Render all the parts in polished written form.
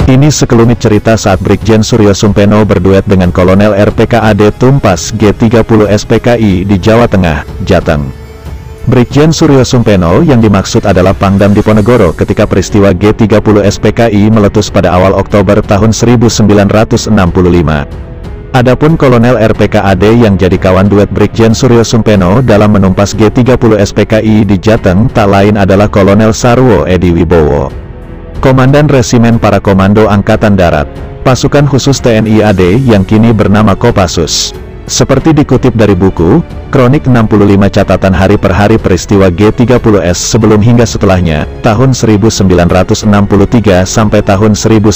Ini sekelumit cerita saat Brigjen Suryo Sumpeno berduet dengan Kolonel RPKAD Tumpas G30 SPKI di Jawa Tengah, Jateng. Brigjen Suryo Sumpeno yang dimaksud adalah Pangdam Diponegoro ketika peristiwa G30 SPKI meletus pada awal Oktober tahun 1965. Adapun Kolonel RPKAD yang jadi kawan duet Brigjen Suryo Sumpeno dalam menumpas G30 SPKI di Jateng tak lain adalah Kolonel Sarwo Edi Wibowo, Komandan Resimen Para Komando Angkatan Darat, Pasukan Khusus TNI AD yang kini bernama Kopassus. Seperti dikutip dari buku, Kronik 65 Catatan Hari per Hari Peristiwa G30S sebelum hingga setelahnya, tahun 1963 sampai tahun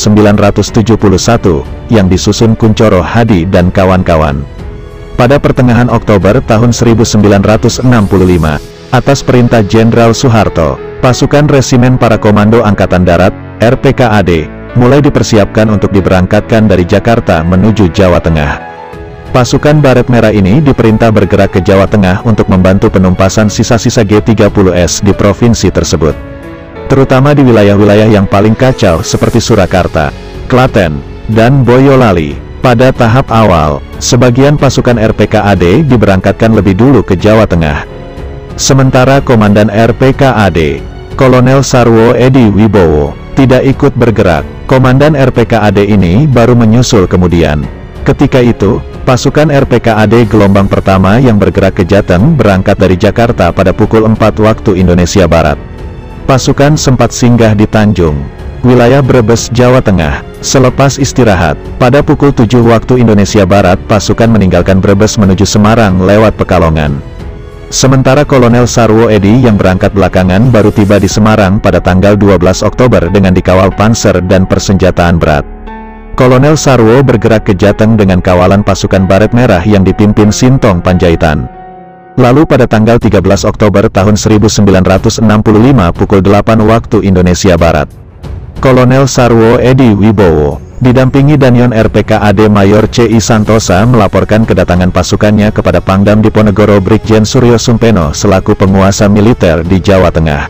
1971, yang disusun Kuncoro Hadi dan kawan-kawan. Pada pertengahan Oktober tahun 1965, atas perintah Jenderal Soeharto, pasukan Resimen Para Komando Angkatan Darat, RPKAD, mulai dipersiapkan untuk diberangkatkan dari Jakarta menuju Jawa Tengah. Pasukan Baret Merah ini diperintah bergerak ke Jawa Tengah untuk membantu penumpasan sisa-sisa G30S di provinsi tersebut. Terutama di wilayah-wilayah yang paling kacau seperti Surakarta, Klaten, dan Boyolali. Pada tahap awal, sebagian pasukan RPKAD diberangkatkan lebih dulu ke Jawa Tengah. Sementara Komandan RPKAD, Kolonel Sarwo Edi Wibowo, tidak ikut bergerak. Komandan RPKAD ini baru menyusul kemudian. Ketika itu, pasukan RPKAD gelombang pertama yang bergerak ke Jateng berangkat dari Jakarta pada pukul 4 waktu Indonesia Barat. Pasukan sempat singgah di Tanjung, wilayah Brebes, Jawa Tengah. Selepas istirahat, pada pukul 7 waktu Indonesia Barat pasukan meninggalkan Brebes menuju Semarang lewat Pekalongan. Sementara Kolonel Sarwo Edi yang berangkat belakangan baru tiba di Semarang pada tanggal 12 Oktober dengan dikawal panser dan persenjataan berat. Kolonel Sarwo bergerak ke Jateng dengan kawalan pasukan Baret Merah yang dipimpin Sintong Panjaitan. Lalu pada tanggal 13 Oktober tahun 1965 pukul 8 waktu Indonesia Barat, Kolonel Sarwo Edi Wibowo, didampingi Danyon RPKAD Mayor C.I. Santosa melaporkan kedatangan pasukannya kepada Pangdam Diponegoro Brigjen Suryo Sumpeno selaku penguasa militer di Jawa Tengah.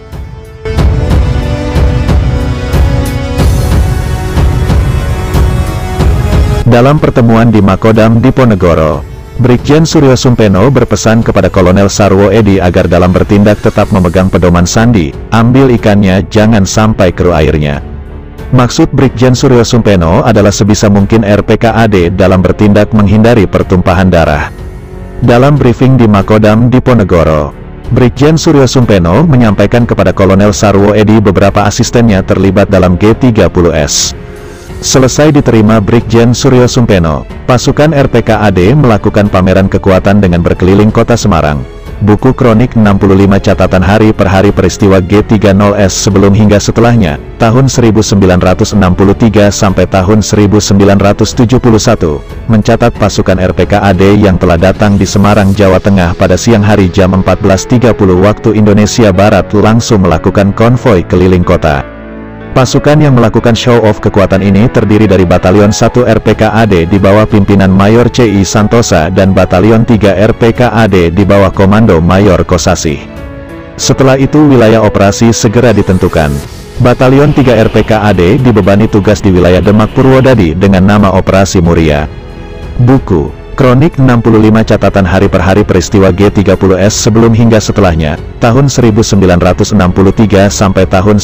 Dalam pertemuan di Makodam Diponegoro, Brigjen Suryo Sumpeno berpesan kepada Kolonel Sarwo Edi agar dalam bertindak tetap memegang pedoman sandi, ambil ikannya jangan sampai keruh airnya. Maksud Brigjen Suryo Sumpeno adalah sebisa mungkin RPKAD dalam bertindak menghindari pertumpahan darah. Dalam briefing di Makodam Diponegoro, Brigjen Suryo Sumpeno menyampaikan kepada Kolonel Sarwo Edi beberapa asistennya terlibat dalam G30S. Selesai diterima Brigjen Suryo Sumpeno, pasukan RPKAD melakukan pameran kekuatan dengan berkeliling kota Semarang. Buku Kronik 65 Catatan Hari per Hari Peristiwa G30S sebelum hingga setelahnya, tahun 1963 sampai tahun 1971, mencatat pasukan RPKAD yang telah datang di Semarang, Jawa Tengah pada siang hari jam 14.30 waktu Indonesia Barat langsung melakukan konvoi keliling kota. Pasukan yang melakukan show-off kekuatan ini terdiri dari Batalion 1 RPKAD di bawah pimpinan Mayor C.I. Santosa dan Batalion 3 RPKAD di bawah Komando Mayor Kosasih. Setelah itu wilayah operasi segera ditentukan. Batalion 3 RPKAD dibebani tugas di wilayah Demak Purwodadi dengan nama Operasi Muria. Buku Kronik 65 Catatan Hari per Hari Peristiwa G30S sebelum hingga setelahnya, tahun 1963 sampai tahun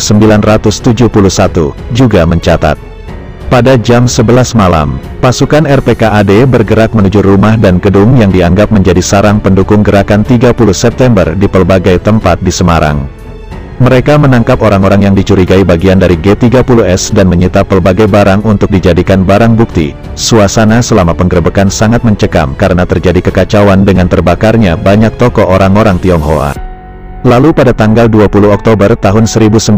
1971, juga mencatat. Pada jam 11 malam, pasukan RPKAD bergerak menuju rumah dan gedung yang dianggap menjadi sarang pendukung gerakan 30 September di pelbagai tempat di Semarang. Mereka menangkap orang-orang yang dicurigai bagian dari G30S dan menyita pelbagai barang untuk dijadikan barang bukti. Suasana selama penggerebekan sangat mencekam karena terjadi kekacauan dengan terbakarnya banyak toko orang-orang Tionghoa. Lalu pada tanggal 20 Oktober tahun 1965,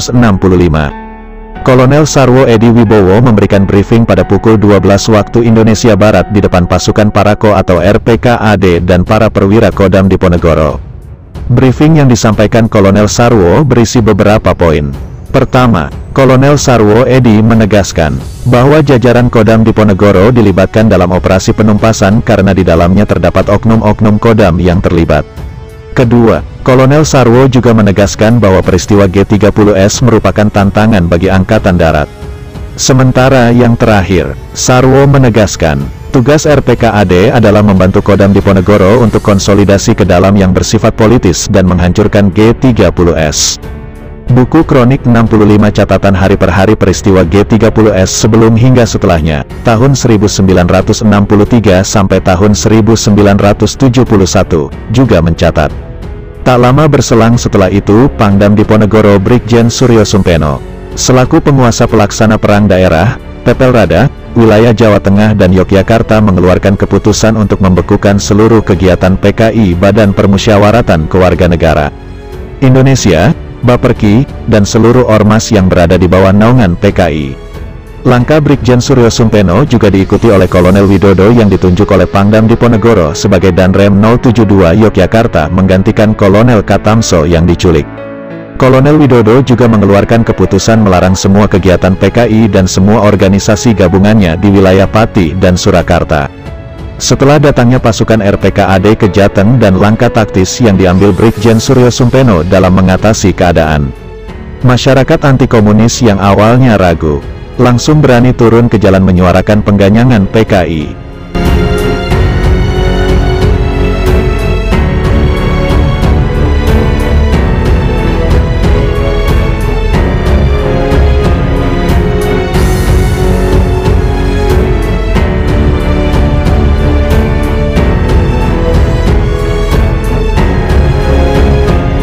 Kolonel Sarwo Edi Wibowo memberikan briefing pada pukul 12 waktu Indonesia Barat di depan pasukan Parako atau RPKAD dan para perwira Kodam Diponegoro. Briefing yang disampaikan Kolonel Sarwo berisi beberapa poin. Pertama, Kolonel Sarwo Edi menegaskan bahwa jajaran Kodam Diponegoro dilibatkan dalam operasi penumpasan karena di dalamnya terdapat oknum-oknum Kodam yang terlibat. Kedua, Kolonel Sarwo juga menegaskan bahwa peristiwa G30S merupakan tantangan bagi Angkatan Darat. Sementara yang terakhir, Sarwo menegaskan, tugas RPKAD adalah membantu Kodam Diponegoro untuk konsolidasi ke dalam yang bersifat politis dan menghancurkan G30S. Buku Kronik 65 catatan hari per hari peristiwa G30S sebelum hingga setelahnya, tahun 1963 sampai tahun 1971, juga mencatat. Tak lama berselang setelah itu, Pangdam Diponegoro Brigjen Suryo Sumpeno, selaku penguasa pelaksana perang daerah, Pepelrada, wilayah Jawa Tengah dan Yogyakarta mengeluarkan keputusan untuk membekukan seluruh kegiatan PKI Badan Permusyawaratan Kewarganegaraan Indonesia, Baperki, dan seluruh ormas yang berada di bawah naungan PKI. Langkah Brigjen Suryo Sumpeno juga diikuti oleh Kolonel Widodo yang ditunjuk oleh Pangdam Diponegoro sebagai Danrem 072 Yogyakarta menggantikan Kolonel Katamso yang diculik. Kolonel Widodo juga mengeluarkan keputusan melarang semua kegiatan PKI dan semua organisasi gabungannya di wilayah Pati dan Surakarta. Setelah datangnya pasukan RPKAD ke Jateng dan langkah taktis yang diambil Brigjen Suryo Sumpeno dalam mengatasi keadaan, masyarakat anti-komunis yang awalnya ragu, langsung berani turun ke jalan menyuarakan pengganyangan PKI.